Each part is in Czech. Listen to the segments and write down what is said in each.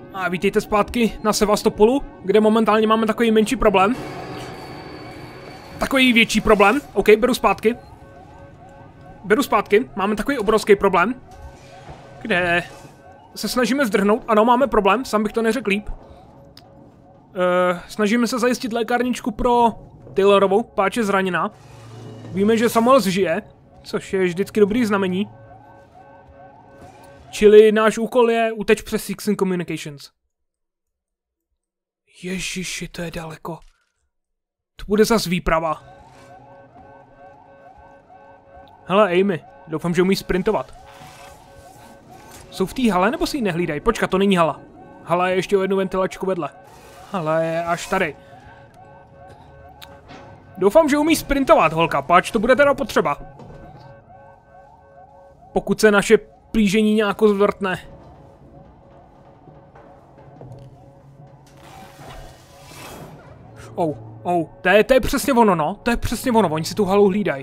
A vítejte zpátky na Sevastopolu, kde momentálně máme takový menší problém. Takový větší problém. OK, beru zpátky. Beru zpátky. Máme takový obrovský problém. Kde se snažíme zdrhnout. Ano, máme problém, sám bych to neřekl líp. Snažíme se zajistit lékárničku pro Taylorovou, páč je zraněná. Víme, že Samuel žije, což je vždycky dobrý znamení. Čili náš úkol je uteč přes Sixen Communications. Ježiši, to je daleko. To bude zas výprava. Hele, Amy, doufám, že umíš sprintovat. Jsou v té hale, nebo si ji nehlídají? Počkat, to není hala. Hala je ještě o jednu ventilačku vedle. Hala je až tady. Doufám, že umíš sprintovat, holka, páč to bude teda potřeba. Pokud se naše plížení nějako zvrtne. To je přesně ono, no. To je přesně ono, oni si tu halu hlídají.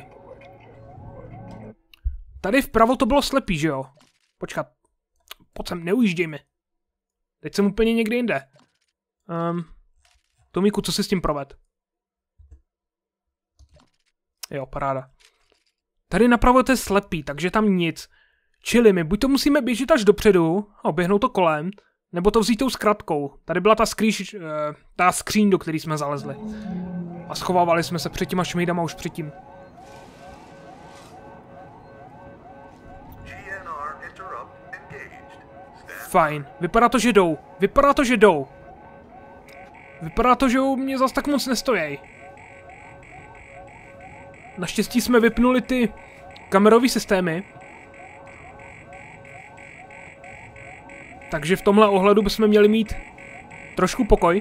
Tady vpravo to bylo slepý, že jo? Počkat. Pojď sem, neujížděj mi. Teď jsem úplně někde jinde. Tomíku, co si s tím proved? Jo, paráda. Tady napravo to je slepý, takže tam nic. Čili my buď to musíme běžet až dopředu a oběhnout to kolem, nebo to vzít tou zkratkou. Tady byla ta skříň, do které jsme zalezli. A schovávali jsme se před těma šmejdama už předtím. Fajn, vypadá to, že jdou. Vypadá to, že jdou. Vypadá to, že u mě zas tak moc nestojí. Naštěstí jsme vypnuli ty kamerové systémy. Takže v tomhle ohledu bychom měli mít trošku pokoj.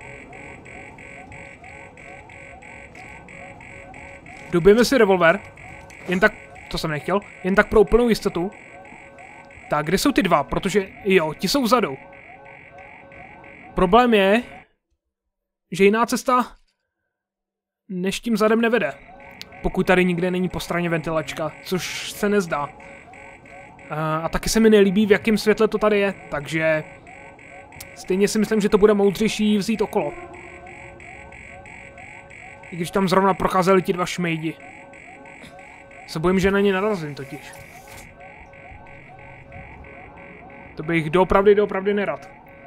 Dobijeme si revolver. Jen tak, to jsem nechtěl, jen tak pro úplnou jistotu. Tak, kde jsou ty dva? Protože, jo, ti jsou vzadu. Problém je, že jiná cesta než tím zadem nevede. Pokud tady nikde není po straně ventilačka, což se nezdá. A taky se mi nelíbí, v jakém světle to tady je, takže stejně si myslím, že to bude moudřejší vzít okolo. I když tam zrovna procházeli ti dva šmejdi. Se bojím, že na ně narazím totiž. To bych doopravdy nerad.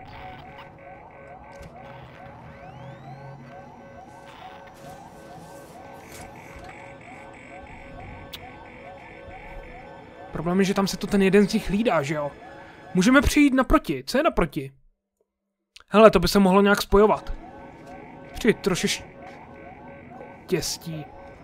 Problém je, že tam se to ten jeden z nich hlídá, že jo? Můžeme přijít naproti. Co je naproti? Hele, to by se mohlo nějak spojovat. Přijít troši štěstí.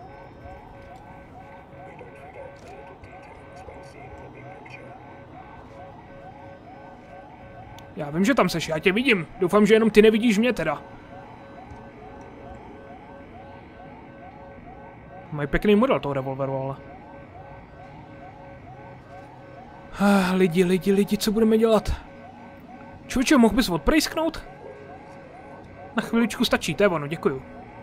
Já vím, že tam seš, já tě vidím. Doufám, že jenom ty nevidíš mě teda. Mají pěkný model toho revolveru, ale... Lidi, co budeme dělat? Člověče, mohl bys odprejsknout? Na chviličku stačí, to je ono, děkuju.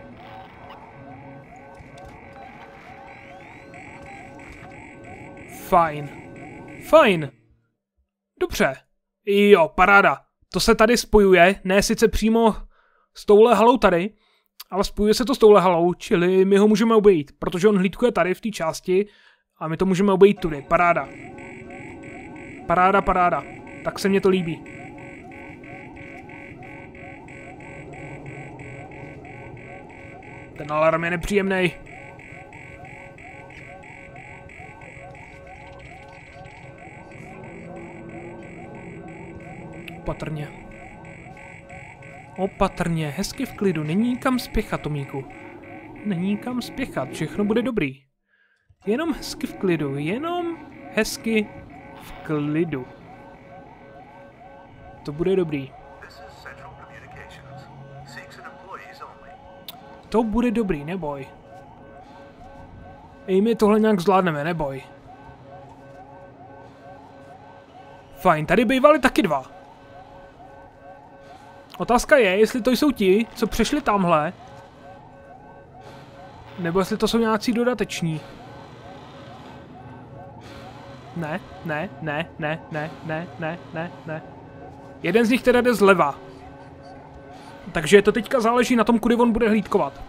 Fajn. Dobře. Jo, paráda. To se tady spojuje, ne sice přímo s touhle halou tady, ale spojuje se to s touhle halou, čili my ho můžeme obejít, protože on hlídkuje tady v té části a my to můžeme obejít tudy. Paráda. Paráda. Tak se mně to líbí. Ten alarm je nepříjemný. Opatrně, hezky v klidu, není kam spěchat, Tomíku. Není kam spěchat, všechno bude dobrý. Jenom hezky v klidu, v klidu. To bude dobrý. To bude dobrý, neboj. My tohle nějak zvládneme, neboj. Fajn, tady bývali taky dva. Otázka je, jestli to jsou ti, co přešli tamhle, nebo jestli to jsou nějací dodateční. Ne. Jeden z nich teda jde zleva. Takže to teďka záleží na tom, kudy on bude hlídkovat.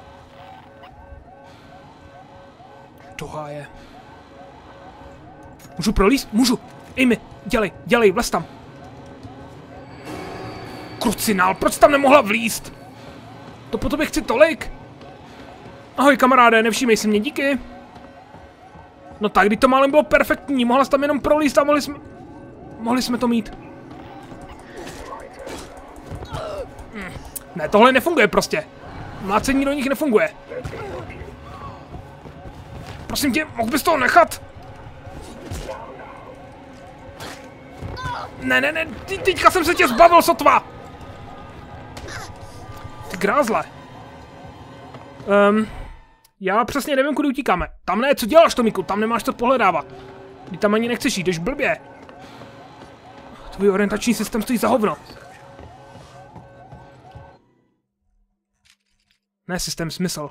Tohle je. Můžu prolíst? Můžu. Amy, dělej, vlez tam. Krucinál, proč tam nemohla vlízt? To po tobě chci tolik. Ahoj kamaráde, nevšímej si mě, díky. No tak, když to málem bylo perfektní, mohla jsi tam jenom prolíst a mohli jsme to mít. Ne, tohle nefunguje prostě. Mlácení do nich nefunguje. Prosím tě, mohl bys toho nechat? Ne, teďka jsem se tě zbavil, sotva! Ty grázle. Já přesně nevím, kudy utíkáme. Tam ne, co děláš, Tomíku, tam nemáš co pohledávat. Ty tam ani nechceš jít, jdeš blbě. Tvůj orientační systém stojí za hovno. Ne, systém, smysl.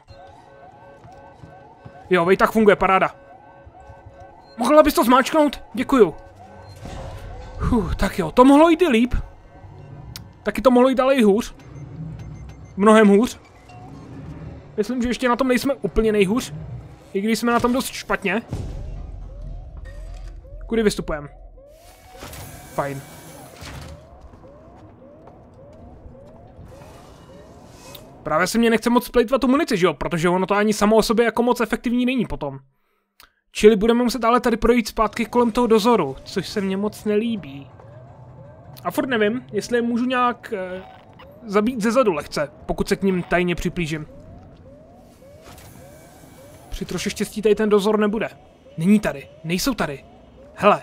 Jo, vej, tak funguje, paráda. Mohla bys to zmáčknout? Děkuju. Tak jo, to mohlo jít i líp. Taky to mohlo jít ale i hůř. Mnohem hůř. Myslím, že ještě na tom nejsme úplně nejhůř. I když jsme na tom dost špatně. Kudy vystupujeme? Fajn. Právě se mě nechce moc splejtvat tu munici, že jo? Protože ono to ani samo o sobě jako moc efektivní není potom. Čili budeme muset ale tady projít zpátky kolem toho dozoru, což se mně moc nelíbí. A furt nevím, jestli je můžu nějak zabít zezadu lehce, pokud se k ním tajně připlížím. Při troši štěstí tady ten dozor nebude. Není tady, nejsou tady. Hele.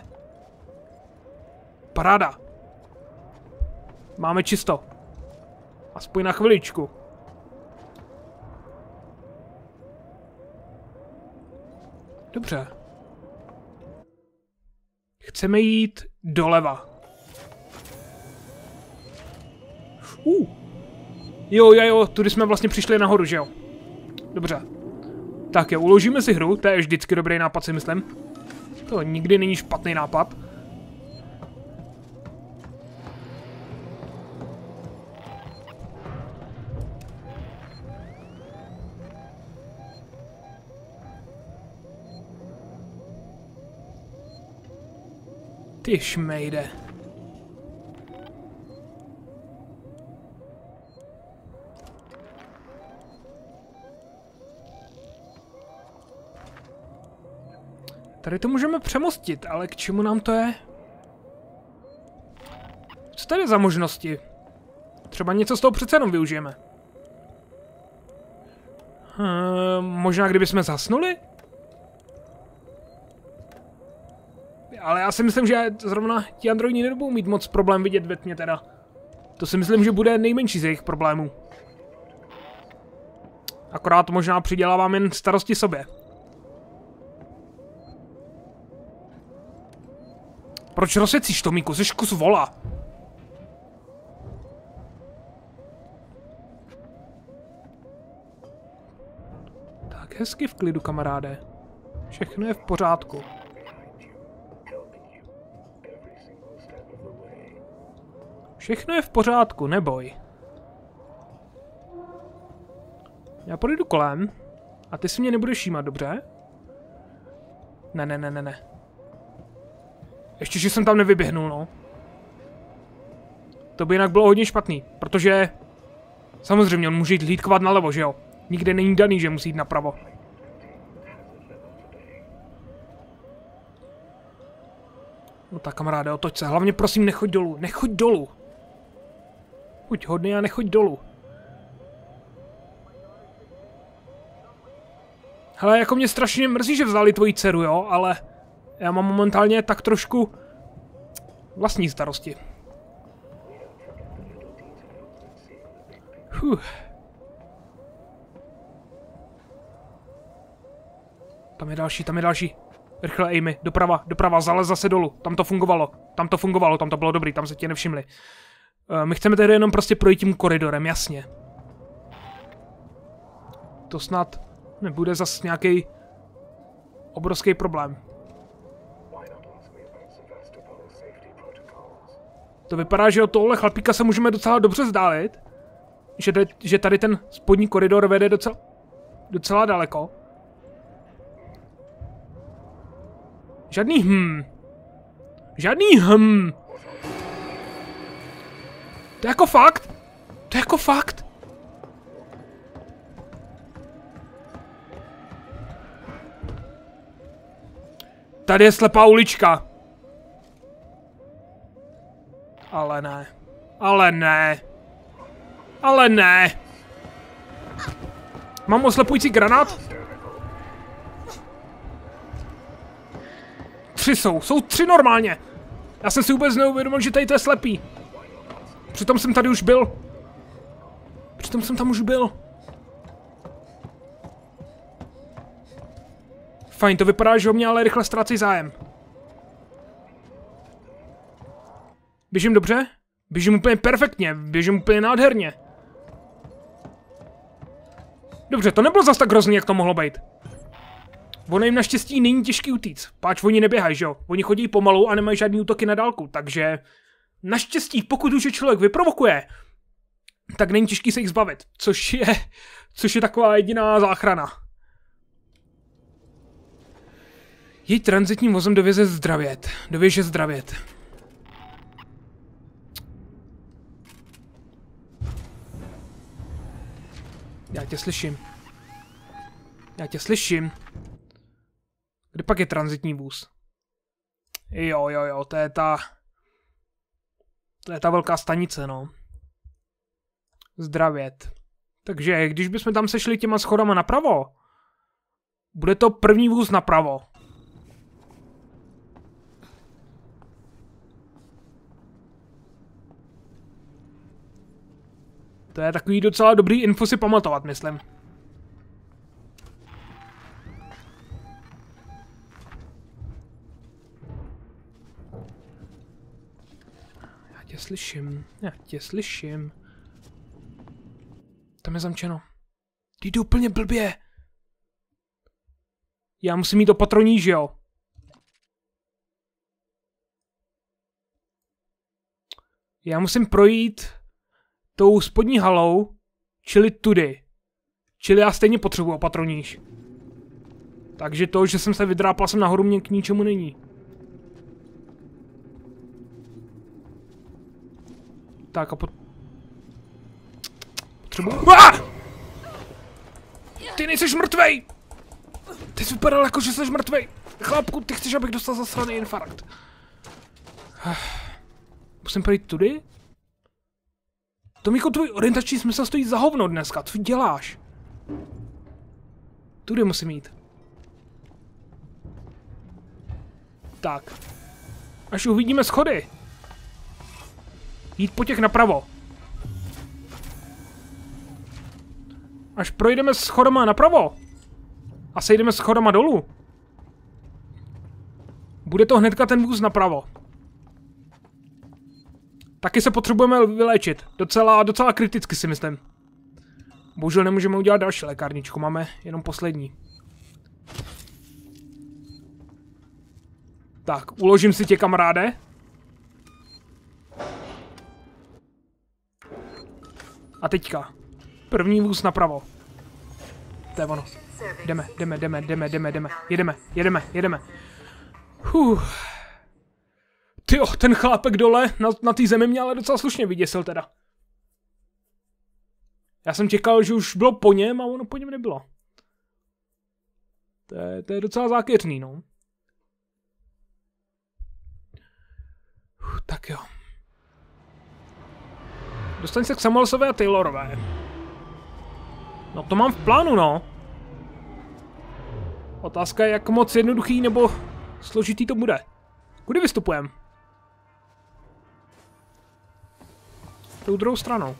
Paráda. Máme čisto. Aspoň na chviličku. Dobře. Chceme jít doleva. Jo, tudy jsme vlastně přišli nahoru, že jo? Dobře. Tak jo, uložíme si hru, to je vždycky dobrý nápad, si myslím. To nikdy není špatný nápad. Ty šmejde. Tady to můžeme přemostit, ale k čemu nám to je? Co tady za možnosti? Třeba něco z toho přece jenom využijeme. Možná kdybychom zasnuli? Ale já si myslím, že zrovna ti androidi nebudou mít moc problém vidět ve tmě teda. To si myslím, že bude nejmenší z jejich problémů. Akorát možná přidělávám jen starosti sobě. Proč rozsvěcíš, Tomíku? Jsi kus vola. Tak hezky v klidu, kamaráde. Všechno je v pořádku. Všechno je v pořádku, neboj. Já projdu kolem a ty si mě nebudeš všímat, dobře? Ne. Ještě, že jsem tam nevyběhnul, no. To by jinak bylo hodně špatný, protože... Samozřejmě, on může jít hlídkovat nalevo, že jo? Nikde není daný, že musí jít napravo. No tak, kamaráde, otoč se. Hlavně prosím, nechoď dolů. Nechoď dolů. Buď hodný a nechoď dolů. Hele, jako mě strašně mrzí, že vzali tvoji dceru, jo, ale... Já mám momentálně tak trošku... vlastní starosti. Tam je další. Rychle, Amy, doprava, zalez zase dolů. Tam to fungovalo, tam to bylo dobrý, tam se tě nevšimli. My chceme tedy jenom prostě projít tím koridorem, jasně. To snad nebude zas nějaký obrovský problém. To vypadá, že od tohohle chlapíka se můžeme docela dobře vzdálit. Že tady ten spodní koridor vede docela daleko. Žádný Žádný To je jako fakt? To je jako fakt? Tady je slepá ulička. Ale ne. Ale ne. Ale ne. Mám oslepující granát? 3 jsou 3 normálně. Já jsem si vůbec neuvědomil, že tady to je slepý. Přitom jsem tady už byl. Přitom jsem tam už byl. Fajn, to vypadá, že o mě ale rychle ztrácí zájem. Běžím dobře? Běžím úplně perfektně, běžím úplně nádherně. Dobře, to nebylo zas tak hrozný, jak to mohlo být. Ono jim naštěstí není těžký utíct, páč oni neběhají, že jo? Oni chodí pomalu a nemají žádný útoky na dálku, takže naštěstí, pokud už je člověk vyprovokuje, tak není těžký se jich zbavit, což je taková jediná záchrana. Jeď tranzitním vozem do věže zdravět. Já tě slyším. Kde pak je tranzitní vůz? Jo, to je ta velká stanice, no. Zdravět. Takže, když bychom tam sešli těma schodama napravo, bude to první vůz napravo. To je takový docela dobrý info si pamatovat, myslím. Já tě slyším. Tam je zamčeno. Ty jdu úplně blbě. Já musím mít opatrný, že jo? Já musím projít tou spodní halou, čili tudy. Čili já stejně potřebuji opatroníž. Takže to, že jsem se vydrápal sem nahoru, mě k ničemu není. Tak a potřebuji... Ty nejseš mrtvej! Ty jsi vypadal jako, že jsi mrtvej. Chlapku, ty chceš, abych dostal zasraný infarkt. Musím projít tudy? Tomíko, tvůj orientační smysl stojí za hovno dneska, co děláš? Tudy musím jít. Tak. Až uvidíme schody. Jít po těch napravo. Až projdeme schodama napravo. A sejdeme schodama dolů. Bude to hnedka ten vůz napravo. Taky se potřebujeme vyléčit. Docela kriticky si myslím. Bohužel nemůžeme udělat další lékárničku, máme jenom poslední. Tak, uložím si tě, kamaráde. A teďka. První vůz napravo. To je ono. Jedeme. Tyjo, ten chlápek dole na té zemi mě ale docela slušně vyděsil teda. Já jsem čekal, že už bylo po něm a ono po něm nebylo. To je docela zákeřný, no. Tak jo. Dostaň se k Samuelsové a Taylorové. No to mám v plánu, no. Otázka je, jak moc jednoduchý nebo složitý to bude. Kudy vystupujeme? Tou druhou stranou.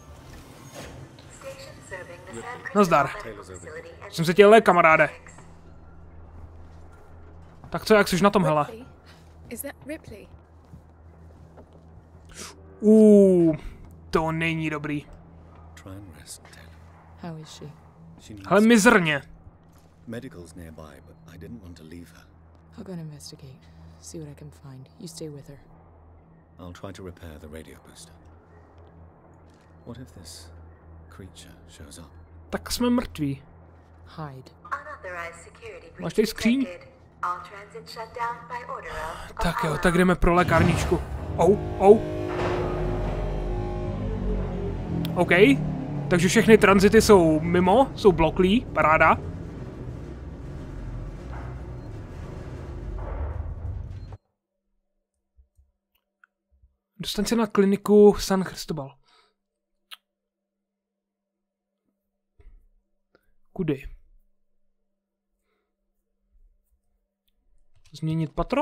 Nazdar. Jsem se těle, kamaráde. Tak co, jak jsi na tom, hele? To není dobrý. Hele, mizerně. Medical's nearby, but I didn't want to leave her. I'll go and investigate. See what I can find. You stay with her. I'll try to repair the radio booster. What if this creature shows up? Tak jsme mrtví. Hide. Máš tady skříň? Tak jo, tak jdeme pro lékárničku. OK. Takže všechny tranzity jsou mimo, jsou bloklí, paráda. Dostaň se na kliniku San Cristobal. Kudy? Změnit patro?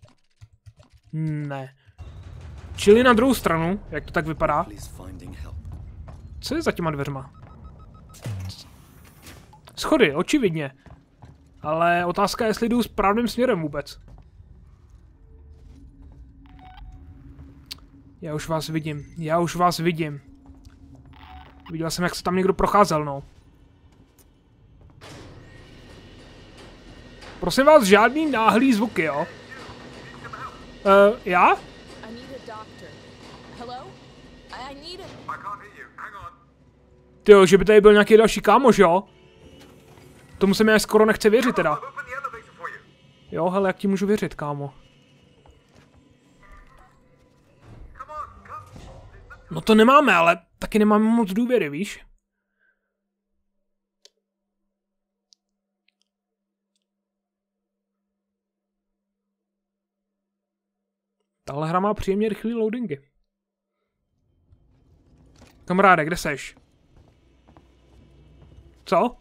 Ne. Čili na druhou stranu, jak to tak vypadá. Co je za těma dveřma? Schody, očividně. Ale otázka je, jestli jdu správným směrem vůbec. Já už vás vidím. Viděl jsem, jak se tam někdo procházel, no. Prosím vás, žádný náhlý zvuky, jo? Já? Tyjo, že by tady byl nějaký další kámoš, jo? Tomu se mi skoro nechce věřit, teda. Jo, hele, jak ti můžu věřit, kámo? No to nemáme, ale taky nemáme moc důvěry, víš? Tahle hra má příjemně rychlý loadingy. Kamaráde, kde seš? Co?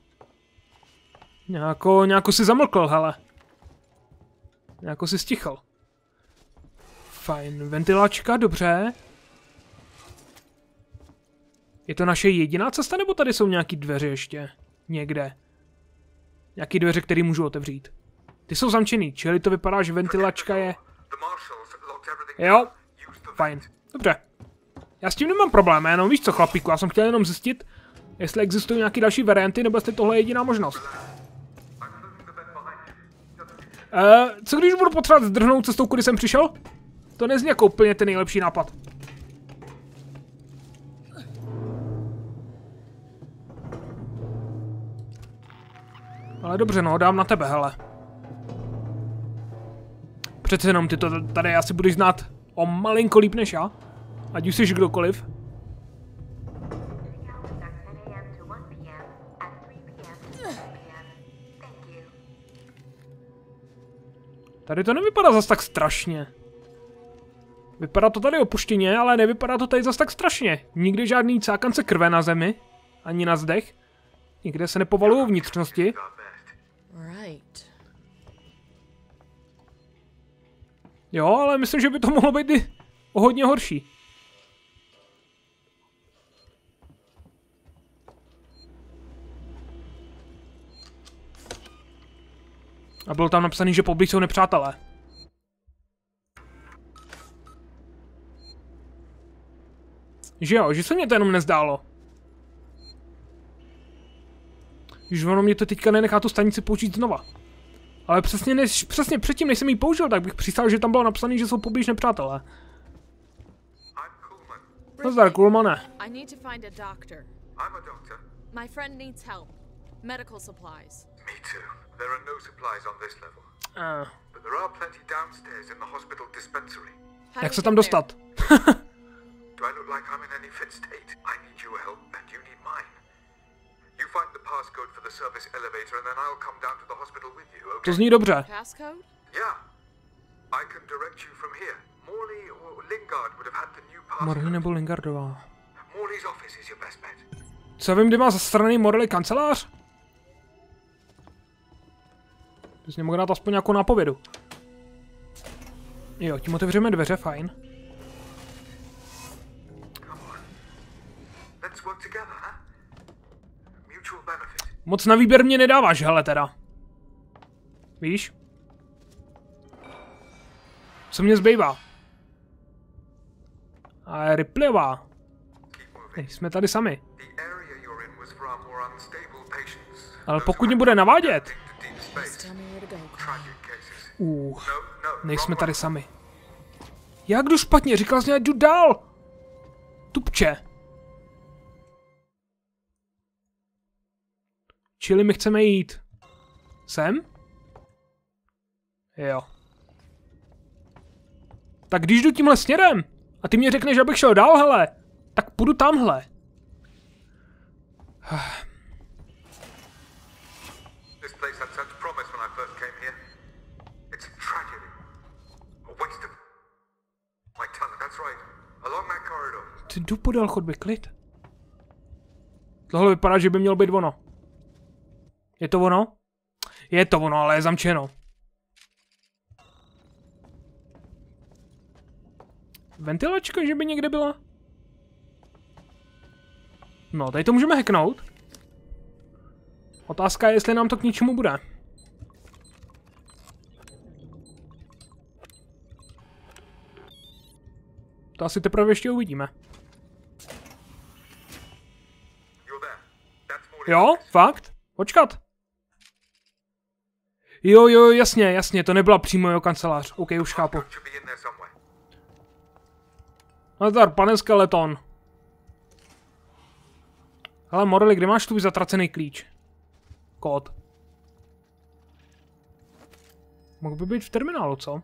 Nějako si zamlkl, hele. Nějako si stichl. Fajn, ventilačka, dobře. Je to naše jediná cesta, nebo tady jsou nějaký dveře ještě? Někde. Nějaký dveře, které můžu otevřít. Ty jsou zamčený, čili to vypadá, že ventilačka je... Jo, fajn, dobře. Já s tím nemám problém, jenom víš co, chlapíku, já jsem chtěl jenom zjistit, jestli existují nějaké další varianty, nebo jestli tohle je jediná možnost. Co když budu potřebovat zdrhnout cestou, kudy jsem přišel? To nezní jako úplně ten nejlepší nápad. Ale dobře, no, dám na tebe, hele. Přece jenom ty to tady asi budeš znát o malinko líp než já. Ať už jsi kdokoliv. Tady to nevypadá zas tak strašně. Vypadá to tady opuštěně, ale nevypadá to tady zas tak strašně. Nikde žádný cákance krve na zemi. Ani na zdech. Nikde se nepovalují vnitřnosti. Jo, ale myslím, že by to mohlo být i o hodně horší. A bylo tam napsané, že poblíž jsou nepřátelé. Že jo, že se mě to jenom nezdálo. Že ono mě to teďka nenechá tu stanici použít znova. Ale přesně předtím, než jsem ji použil, tak bych přísahal, že tam bylo napsané, že jsou poblíž nepřátelé. Nazdar, Coolmane. Jak se tam dostat? To zní dobře. Morley nebo Lingardová. Co vím, kde má zastraný Morley kancelář? Ty jsi nemohl dát aspoň nějakou nápovědu. Jo, tím otevřeme dveře, fajn. Moc na výběr mě nedáváš, hele teda. Víš? Co mě zbývá? A Ripleyová. Jsme tady sami. Ale pokud mě bude navádět. Nejsme tady sami. Jak jdu špatně? Říkal jsi, ať jdu dál. Tupče. Čili my chceme jít sem? Jo. Tak když jdu tímhle směrem a ty mě řekneš, abych šel dál, hele, tak půjdu tamhle. Ty jdu podél chodby, klid. Tohle vypadá, že by mělo být ono. Je to ono? Je to ono, ale je zamčeno. Ventilačka, že by někde byla? No, tady to můžeme hacknout. Otázka je, jestli nám to k ničemu bude. To asi teprve ještě uvidíme. Jo, fakt? Počkat. Jo, jasně, to nebyla přímo jeho kancelář. OK, už chápu. Nazdar, pane skeleton. Hele, Morelli, kde máš tvůj zatracený klíč? Kód. Mohl by být v terminálu, co?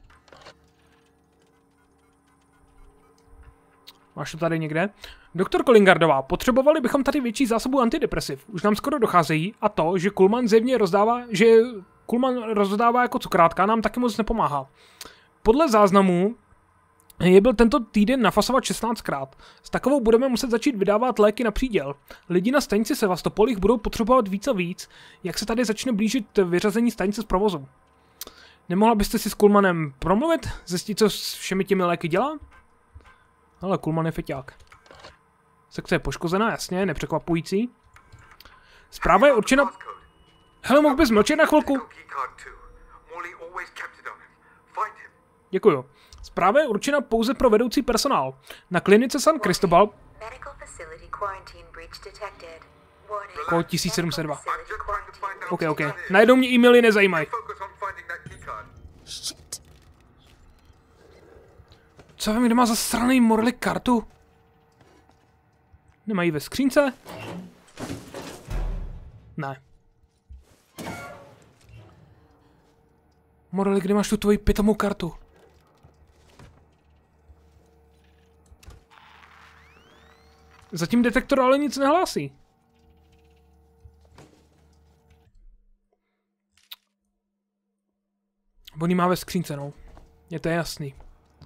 Máš to tady někde? Doktorko Lingardová, potřebovali bychom tady větší zásobu antidepresiv. Už nám skoro docházejí a to, že Kuhlman zjevně rozdává jako cukrátka, nám taky moc nepomáhá. Podle záznamů je byl tento týden nafasovat 16krát. S takovou budeme muset začít vydávat léky na příděl. Lidi na stanici Sevastopol budou potřebovat víc a víc, jak se tady začne blížit vyřazení stanice z provozu. Nemohla byste si s Kuhlmanem promluvit? Zjistit, co s všemi těmi léky dělá? Ale Kuhlman je feťák. Sekce je poškozená, jasně, nepřekvapující. Zpráva je určena... Hele, mohl bys mlčet na chvilku? Děkuju. Zpráva je určena pouze pro vedoucí personál. Na klinice San Cristobal... Kód 1702. OK. Najednou mě e-maily nezajímají. Co vím, kde má za sraný Morelli kartu? Nemají ve skřínce? Ne. Morelli, kde máš tu tvoji pitomou kartu? Zatím detektor ale nic nehlásí. On ji má ve skřínce, no. Je to jasný.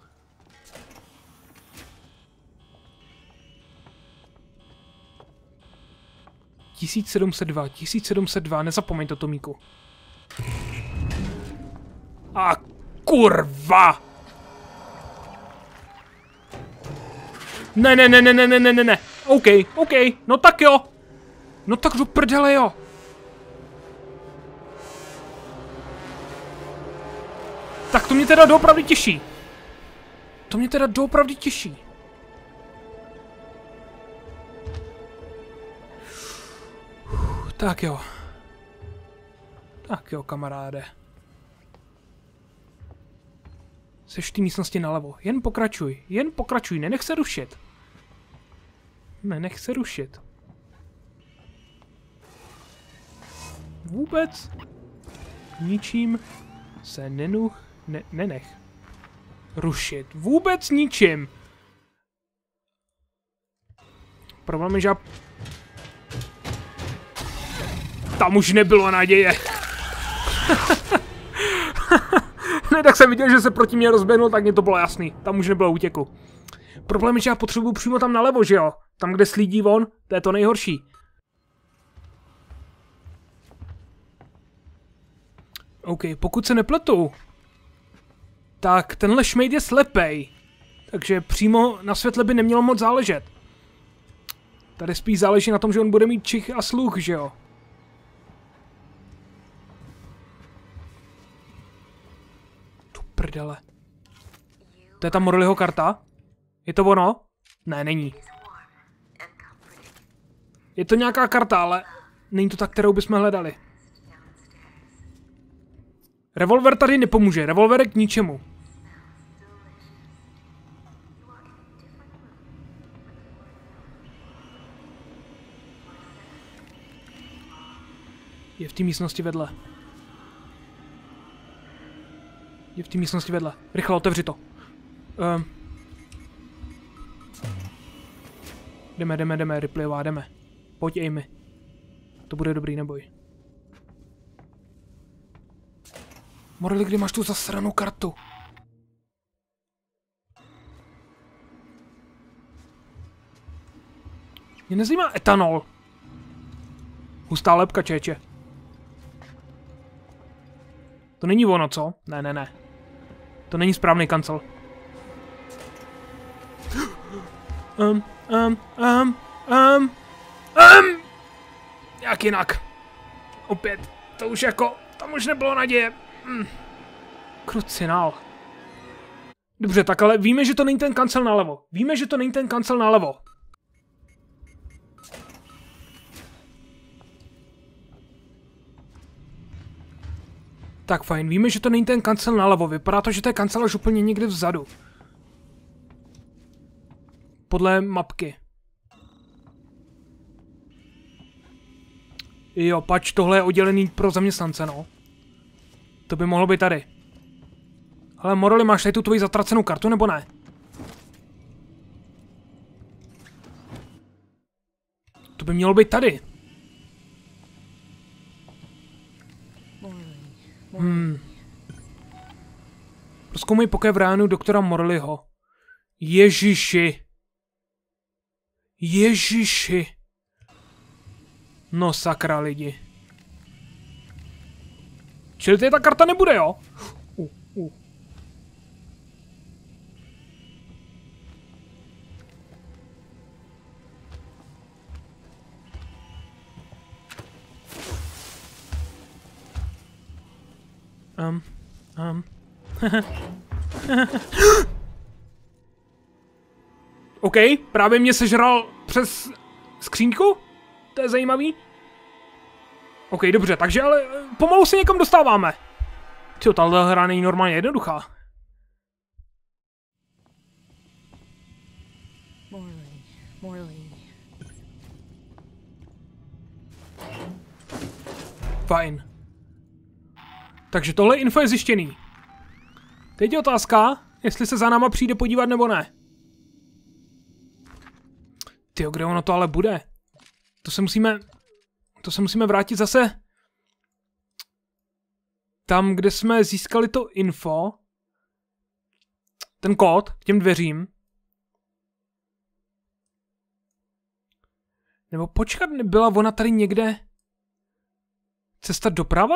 (1702), 1702, nezapomeň to, Tomíku. A kurva! Ne. OK, no tak jo. No tak do prdele, jo. Tak to mě teda doopravdy těší. Tak jo, kamaráde. Seš v té místnosti nalevo. Jen pokračuj, nenech se rušit. Vůbec ničím se nenech rušit. Vůbec ničím. Problém je, že tam už nebylo naděje. Ne, tak jsem viděl, že se proti mě rozběhnul, tak mě to bylo jasný. Tam už nebylo útěku. Problém je, že já potřebuju přímo tam nalevo, že jo? Tam, kde slídí von, to je to nejhorší. OK, pokud se nepletu, tak tenhle šmejd je slepej. Takže přímo na světle by nemělo moc záležet. Tady spíš záleží na tom, že on bude mít čich a sluch, že jo? Tu prdele. To je ta Morelliho karta? Je to ono? Ne, není. Je to nějaká karta, ale není to ta, kterou bychom hledali. Revolver tady nepomůže, revolver je k ničemu. Je v té místnosti vedle. Je v té místnosti vedle. Rychle otevři to. Jdeme, Ripleyová, jdeme. Pojď, Amy. To bude dobrý, neboj. Morley, kdy máš tu zasranou kartu? Mě nezajímá etanol. Hustá lepka, čeče. To není ono, co? Ne. To není správný kancel. Jak jinak? Opět, to už jako, tam už nebylo naděje. Krucinál. Dobře, tak ale víme, že to není ten kancel nalevo. Tak fajn, víme, že to není ten kancel nalevo. Vypadá to, že to je kancel až úplně někde vzadu. Podle mapky. Jo, pač, tohle je oddělený pro zaměstnance, no. To by mohlo být tady. Ale Morley, máš tady tu tvoji zatracenou kartu, nebo ne? To by mělo být tady. Prozkoumej pokoj v ránu doktora Morleyho. Ježiši. No sakra, lidi. Čili tady ta karta nebude, jo? OK, právě mě sežral přes skřínku? To je zajímavý. OK, dobře, takže ale pomalu se někam dostáváme. Tyjo, tahle hra není normálně jednoduchá. Morley. Fajn. Takže tohle info je zjištěný. Teď je otázka, jestli se za náma přijde podívat nebo ne. Tyjo, kde ono to ale bude? To se musíme vrátit zase tam, kde jsme získali to info. Ten kód k těm dveřím. Nebo počkat, nebyla ona tady někde cesta doprava?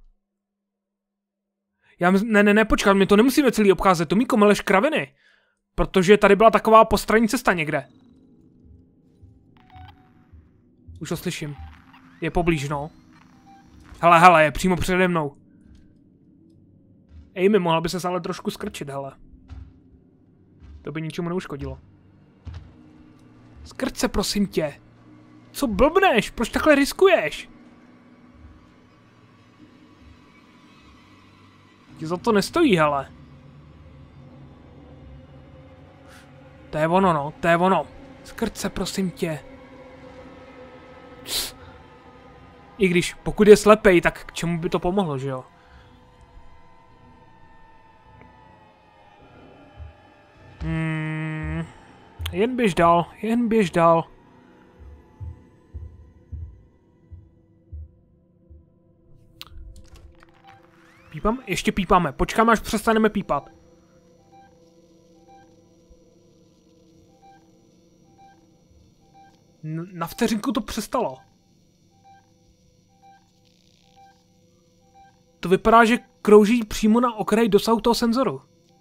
Ne, počkat, my to nemusíme celý obcházet, to Míko meleš kraviny. Protože tady byla taková postranní cesta někde. Už to slyším. Je poblíž, no. Hele, je přímo přede mnou. Amy, mohla by se ale trošku skrčit, hele. To by ničemu neuškodilo. Skrč se, prosím tě. Co blbneš? Proč takhle riskuješ? Ti za to nestojí, hele. To je ono, no, to je ono. Skrč se, prosím tě. I když, pokud je slepej, tak k čemu by to pomohlo, že jo? Jen běž dál. Pípám? Ještě pípáme. Počkáme, až přestaneme pípat. Na vteřinku to přestalo. To vypadá, že krouží přímo na okraji dosahu toho senzoru.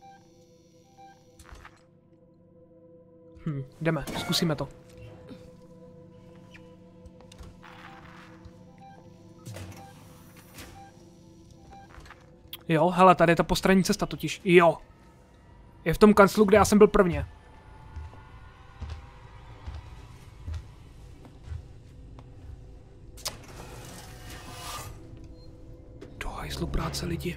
Jdeme, zkusíme to. Jo, hele, tady je ta postranní cesta totiž. Jo. Je v tom kanclu, kde já jsem byl prvně. Do hajzlu práce, lidi.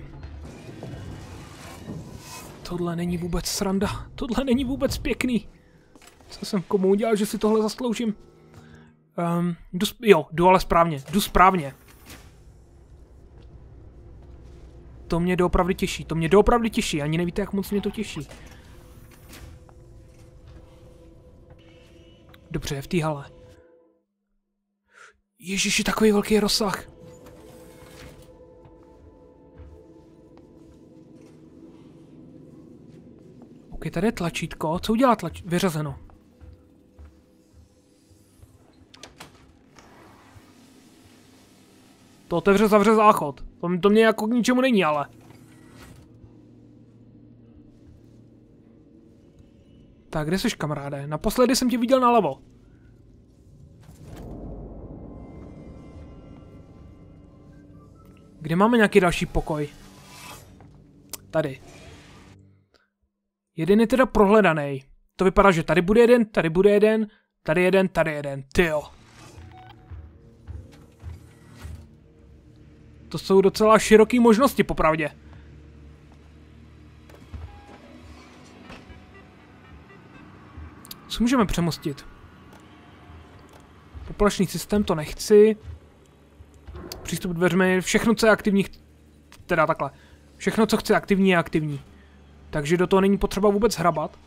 Tohle není vůbec sranda. Tohle není vůbec pěkný. Co jsem komu udělal, že si tohle zasloužím? Jdu ale správně. Jdu správně. To mě doopravdy těší, to mě doopravdy těší, ani nevíte, jak moc mě to těší. Dobře, v té hale. Ježiši, takový velký rozsah. OK, tady je tlačítko. Co udělá tlačítko? Vyřazeno. To otevře, zavře záchod. To mě jako k ničemu není, ale. Tak, kde jsi, kamaráde? Naposledy jsem tě viděl nalevo. Kde máme nějaký další pokoj? Tady. Jeden je teda prohledaný. To vypadá, že tady bude jeden, tady bude jeden, tady jeden, tady jeden. Tyjo. To jsou docela široké možnosti, popravdě. Co můžeme přemostit? Poplašný systém, to nechci. Přístup k dveřmi, všechno, co je aktivní, teda takhle. Všechno, co chce aktivní, je aktivní. Takže do toho není potřeba vůbec hrabat.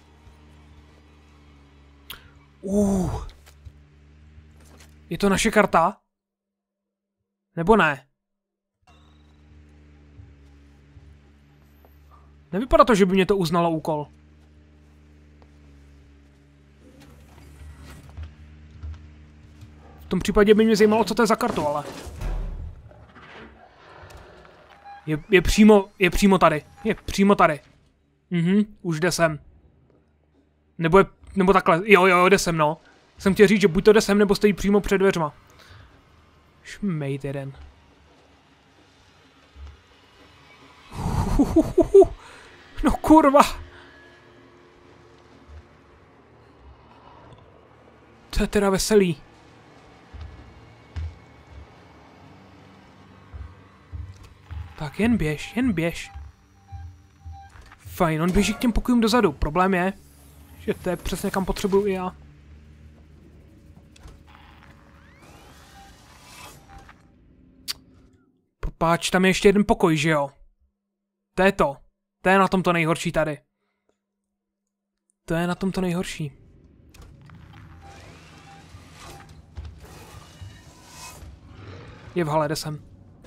Je to naše karta? Nebo ne? Nevypadá to, že by mě to uznalo úkol. V tom případě by mě zajímalo, co to je za kartu, ale... Je přímo tady. Je přímo tady. Už jde sem. Nebo takhle. Jo, jde sem, no. Jsem chtěl říct, že buď to jde sem, nebo stojí přímo před dveřma. Šmejt jeden. No kurva. To je teda veselý. Tak jen běž, jen běž. Fajn, on běží k těm pokojům dozadu. Problém je, že to je přesně kam potřebuju i já. Popáč, tam je ještě jeden pokoj, že jo? To je to. To je na tom to nejhorší tady. To je na tom to nejhorší. Je v hale, jde sem.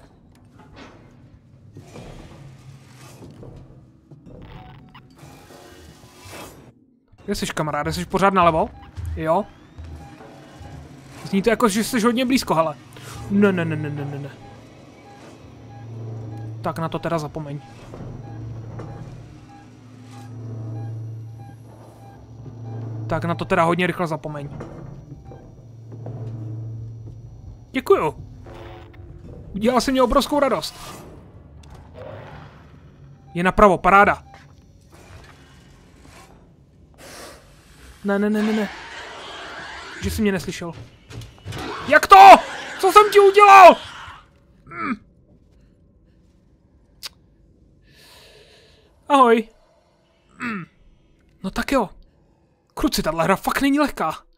Kde jsi, kamaráde? Jsi pořád nalevo? Jo? Zní to jako, že jsi hodně blízko, hele. Ne. Tak na to teda zapomeň. Tak na to teda hodně rychle zapomeň. Děkuju. Udělal jsi mě obrovskou radost. Je napravo, paráda. Ne. Že jsi mě neslyšel. Jak to? Co jsem ti udělal? Ahoj. No tak jo. Kruci, tahle hra fakt není lehká.